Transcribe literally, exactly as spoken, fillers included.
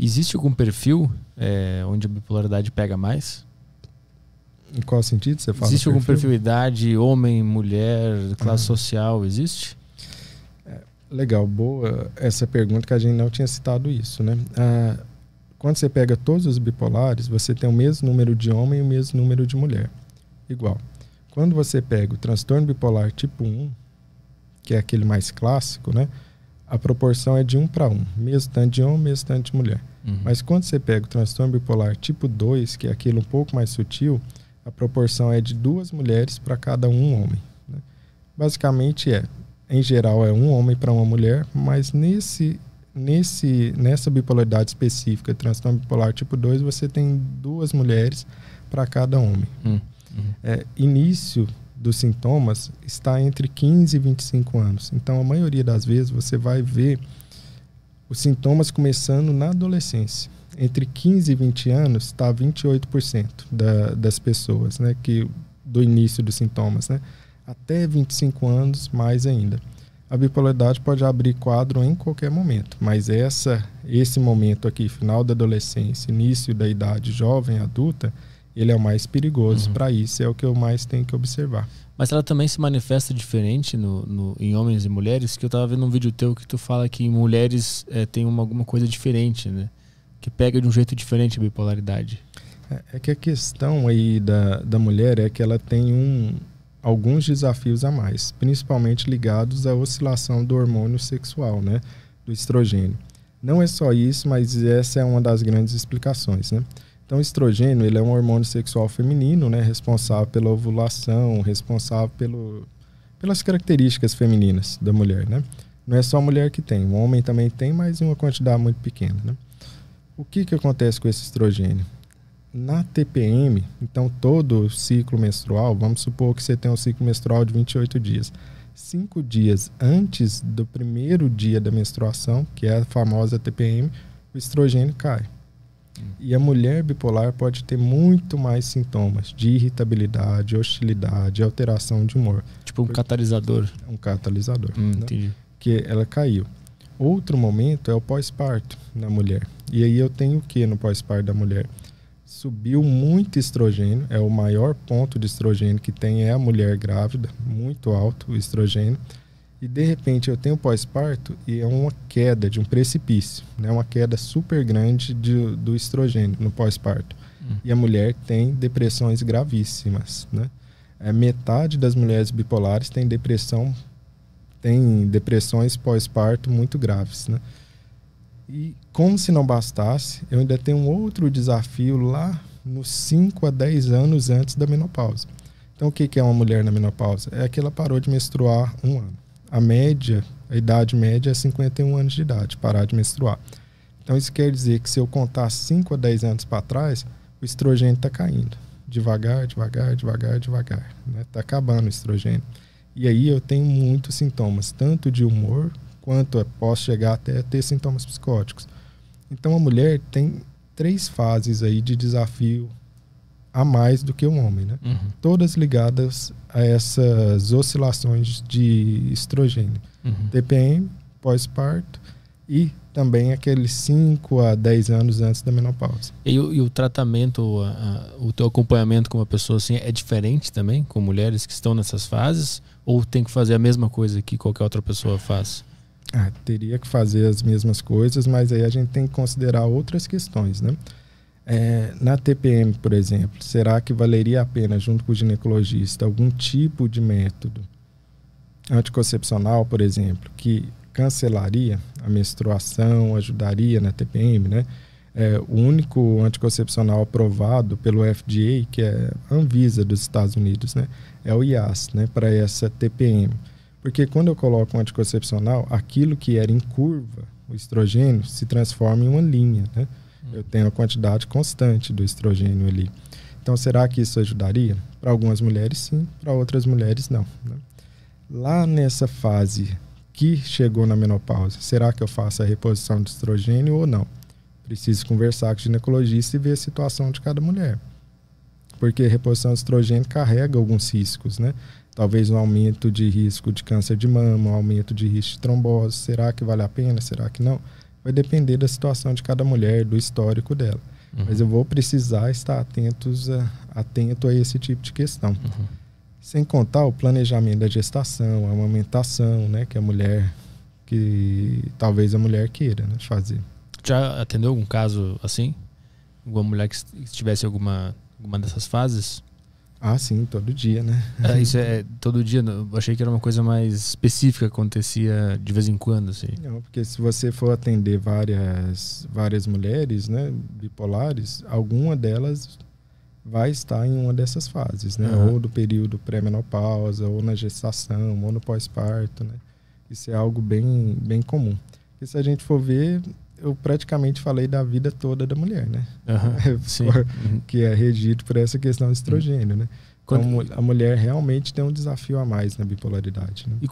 Existe algum perfil é, onde a bipolaridade pega mais? Em qual sentido você fala? Existe algum perfil, idade, homem, mulher, classe ah. social, existe? É, legal, boa essa pergunta, que a gente não tinha citado isso, né? Ah, quando você pega todos os bipolares, você tem o mesmo número de homem e o mesmo número de mulher. Igual. Quando você pega o transtorno bipolar tipo um, que é aquele mais clássico, né? A proporção é de um para um. Mesmo tanto de homem, mesmo tanto de mulher. Uhum. Mas quando você pega o transtorno bipolar tipo dois, que é aquele um pouco mais sutil, a proporção é de duas mulheres para cada um homem. Né? Basicamente é, em geral, é um homem para uma mulher, mas nesse, nesse, nessa bipolaridade específica, transtorno bipolar tipo dois, você tem duas mulheres para cada homem. Uhum. É, início dos sintomas está entre quinze e vinte e cinco anos. Então, a maioria das vezes, você vai ver os sintomas começando na adolescência. Entre quinze e vinte anos está vinte e oito por cento da, das pessoas, né, que, do início dos sintomas. Né? Até vinte e cinco anos, mais ainda. A bipolaridade pode abrir quadro em qualquer momento, mas essa, esse momento aqui, final da adolescência, início da idade jovem, adulta, ele é o mais perigoso. Uhum. Para isso, é o que eu mais tenho que observar. Mas ela também se manifesta diferente no, no, em homens e mulheres? Que eu estava vendo um vídeo teu que tu fala que em mulheres é, tem uma, alguma coisa diferente, né? Que pega de um jeito diferente a bipolaridade. É, é que a questão aí da, da mulher é que ela tem um, alguns desafios a mais, principalmente ligados à oscilação do hormônio sexual, né? Do estrogênio. Não é só isso, mas essa é uma das grandes explicações, né? Então, o estrogênio, ele é um hormônio sexual feminino, né? Responsável pela ovulação, responsável pelo, pelas características femininas da mulher, né? Não é só a mulher que tem, o homem também tem, mas em uma quantidade muito pequena, né? O que, que acontece com esse estrogênio? Na T P M, então todo o ciclo menstrual, vamos supor que você tem um ciclo menstrual de vinte e oito dias. Cinco dias antes do primeiro dia da menstruação, que é a famosa T P M, o estrogênio cai. Hum. E a mulher bipolar pode ter muito mais sintomas de irritabilidade, hostilidade, alteração de humor. Tipo um catalisador. Um catalisador. Hum, né? Entendi. Que ela caiu. Outro momento é o pós-parto na mulher. E aí eu tenho o que no pós-parto da mulher? Subiu muito estrogênio, é o maior ponto de estrogênio que tem, é a mulher grávida, muito alto o estrogênio. E de repente eu tenho pós-parto e é uma queda de um precipício, né? Uma queda super grande de, do estrogênio no pós-parto. Hum. E a mulher tem depressões gravíssimas, né? É, metade das mulheres bipolares tem depressão tem depressões pós-parto muito graves, né? E como se não bastasse, eu ainda tenho um outro desafio lá nos cinco a dez anos antes da menopausa. Então, o que é uma mulher na menopausa? É que ela parou de menstruar um ano. A média, a idade média é cinquenta e um anos de idade, parar de menstruar. Então, isso quer dizer que se eu contar cinco a dez anos para trás, o estrogênio está caindo. Devagar, devagar, devagar, devagar. Né? Está acabando o estrogênio. E aí eu tenho muitos sintomas, tanto de humor, quanto eu posso chegar até a ter sintomas psicóticos. Então a mulher tem três fases aí de desafio a mais do que o homem, né? Uhum. Todas ligadas a essas oscilações de estrogênio. Uhum. T P M, pós-parto e também aqueles cinco a dez anos antes da menopausa. E, e o tratamento, a, a, o teu acompanhamento com uma pessoa assim é diferente também, com mulheres que estão nessas fases? Ou tem que fazer a mesma coisa que qualquer outra pessoa faz? Ah, teria que fazer as mesmas coisas, mas aí a gente tem que considerar outras questões, né? É, na T P M, por exemplo, será que valeria a pena, junto com o ginecologista, algum tipo de método anticoncepcional, por exemplo, que cancelaria a menstruação, ajudaria na T P M, né? É, o único anticoncepcional aprovado pelo F D A, que é a Anvisa dos Estados Unidos, né? É o I A S, né? Para essa T P M. Porque quando eu coloco um anticoncepcional, aquilo que era em curva, o estrogênio, se transforma em uma linha, né? Eu tenho a quantidade constante do estrogênio ali. Então, será que isso ajudaria? Para algumas mulheres, sim. Para outras mulheres, não. Né? Lá nessa fase que chegou na menopausa, será que eu faço a reposição de estrogênio ou não? Preciso conversar com o ginecologista e ver a situação de cada mulher. Porque a reposição de estrogênio carrega alguns riscos, né? Talvez um aumento de risco de câncer de mama, um aumento de risco de trombose. Será que vale a pena? Será que não? vai depender da situação de cada mulher, do histórico dela. Uhum. Mas eu vou precisar estar atentos a, atento a esse tipo de questão. Uhum. Sem contar o planejamento da gestação, a amamentação, né, que a mulher, que talvez a mulher queira, né, fazer. Já atendeu algum caso assim? Alguma mulher que estivesse em alguma, alguma dessas fases? Ah, sim, todo dia, né? Ah, isso é todo dia? Eu achei que era uma coisa mais específica que acontecia de vez em quando, assim. Não, porque se você for atender várias, várias mulheres, né, bipolares, alguma delas vai estar em uma dessas fases, né? Uhum. Ou do período pré-menopausa, ou na gestação, ou no pós-parto, né? Isso é algo bem, bem comum. E se a gente for ver, eu praticamente falei da vida toda da mulher, né? Uhum, sim. Que é regido por essa questão do estrogênio, né? Então, Quando... a mulher realmente tem um desafio a mais na bipolaridade, né? E